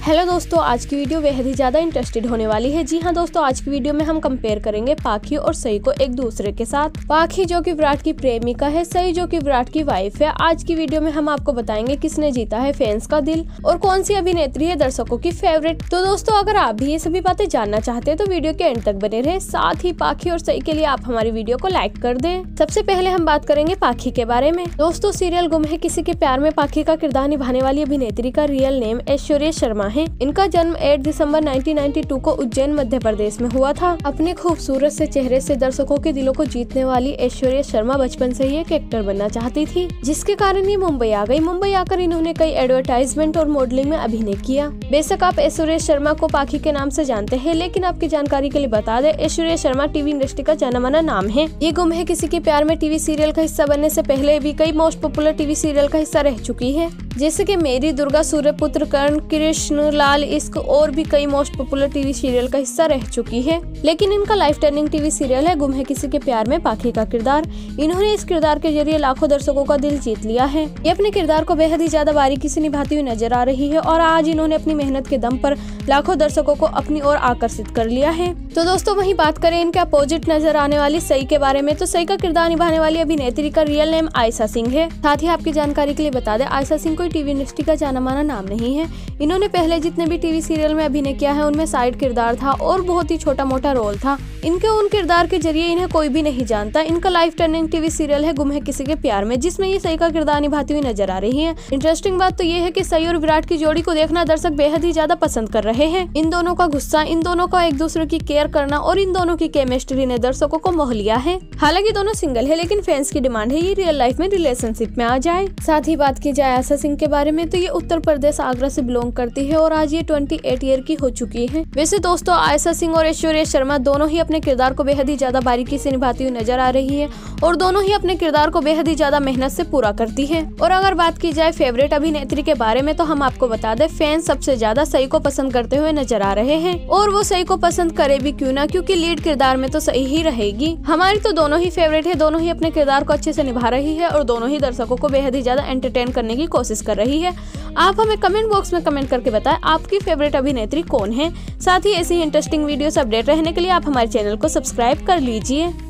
Hello दोस्तों, आज की वीडियो बेहद ही ज्यादा इंटरेस्टेड होने वाली है। जी हाँ दोस्तों, आज की वीडियो में हम कंपेयर करेंगे पाखी और सई को एक दूसरे के साथ। पाखी जो कि विराट की प्रेमिका है, सई जो कि विराट की वाइफ है। आज की वीडियो में हम आपको बताएंगे किसने जीता है फैंस का दिल और कौन सी अभिनेत्री है दर्शकों की फेवरेट। तो दोस्तों, अगर आप भी ये सभी बातें जानना चाहते हैं तो वीडियो के एंड तक बने रहे। साथ ही पाखी और सई के लिए आप हमारी वीडियो को लाइक कर दें। सबसे पहले हम बात करेंगे पाखी के बारे में। दोस्तों, सीरियल गुम है किसी के प्यार में पाखी का किरदार निभाने वाली अभिनेत्री का रियल नेम ऐश्वर्या शर्मा है। इनका जन्म 8 दिसंबर 1992 को उज्जैन मध्य प्रदेश में हुआ था। अपने खूबसूरत से चेहरे से दर्शकों के दिलों को जीतने वाली ऐश्वर्या शर्मा बचपन से ही एक एक्टर बनना चाहती थी, जिसके कारण ये मुंबई आ गई। मुंबई आकर इन्होंने कई एडवर्टाइजमेंट और मॉडलिंग में अभिनय किया। बेशक आप ऐश्वर्या शर्मा को पाखी के नाम से जानते हैं, लेकिन आपकी जानकारी के लिए बता दें, ऐश्वर्या शर्मा टीवी इंडस्ट्री का जाना माना नाम है। ये गुम है किसी के प्यार में टीवी सीरियल का हिस्सा बनने से पहले भी कई मोस्ट पॉपुलर टीवी सीरियल का हिस्सा रह चुकी है, जैसे कि मेरी दुर्गा, सूर्यपुत्र, कर्ण, कृष्ण लाल, इश्क और भी कई मोस्ट पॉपुलर टीवी सीरियल का हिस्सा रह चुकी है। लेकिन इनका लाइफ टर्निंग टीवी सीरियल है गुम है किसी के प्यार में पाखी का किरदार। इन्होंने इस किरदार के जरिए लाखों दर्शकों का दिल जीत लिया है। ये अपने किरदार को बेहद ही ज्यादा बारीकी से निभाती हुई नजर आ रही है और आज इन्होंने अपनी मेहनत के दम पर लाखों दर्शकों को अपनी ओर आकर्षित कर लिया है। तो दोस्तों, वहीं बात करें इनके अपोजिट नजर आने वाली सई के बारे में, तो सई का किरदार निभाने वाली अभिनेत्री का रियल नेम आयशा सिंह है। साथ ही आपकी जानकारी के लिए बता दें, आयशा सिंह कोई टीवी इंडस्ट्री का जाना माना नाम नहीं है। इन्होंने पहले जितने भी टीवी सीरियल में अभिनय किया है उनमें साइड किरदार था और बहुत ही छोटा मोटा रोल था। इनके उन किरदार के जरिए इन्हें कोई भी नहीं जानता। इनका लाइफ टर्निंग टीवी सीरियल है गुम है किसी के प्यार में, जिसमें ये सई का किरदार निभाती हुई नजर आ रही है। इंटरेस्टिंग बात तो ये है कि सई और विराट की जोड़ी को देखना दर्शक बेहद ही ज्यादा पसंद कर रहे हैं। इन दोनों का गुस्सा, इन दोनों का एक दूसरे की केयर करना और इन दोनों की केमिस्ट्री ने दर्शकों को मोह लिया है। हालांकि दोनों सिंगल है, लेकिन फैंस की डिमांड है ये रियल लाइफ में रिलेशनशिप में आ जाए। साथ ही बात की जाए आयशा सिंह के बारे में, तो ये उत्तर प्रदेश आगरा से बिलोंग करती है और आज ये 28 ईयर की हो चुकी है। वैसे दोस्तों, आयशा सिंह और ऐश्वर्या शर्मा दोनों ही अपने किरदार को बेहद ही ज्यादा बारीकी से निभाती हुई नजर आ रही है और दोनों ही अपने किरदार को बेहद ही ज्यादा मेहनत से पूरा करती है। और अगर बात की जाए फेवरेट अभिनेत्री के बारे में, तो हम आपको बता दें, फैंस सबसे ज्यादा सई को पसंद करते हुए नजर आ रहे हैं और वो सई को पसंद करे भी क्यों ना, क्योंकि लीड किरदार में तो सई ही रहेगी। हमारी तो दोनों ही फेवरेट है, दोनों ही अपने किरदार को अच्छे से निभा रही है और दोनों ही दर्शकों को बेहद ही ज्यादा एंटरटेन करने की कोशिश कर रही है। आप हमें कमेंट बॉक्स में कमेंट करके बताएं आपकी फेवरेट अभिनेत्री कौन है। साथ ही ऐसी इंटरेस्टिंग वीडियो से अपडेट रहने के लिए आप हमारे चैनल को सब्सक्राइब कर लीजिए।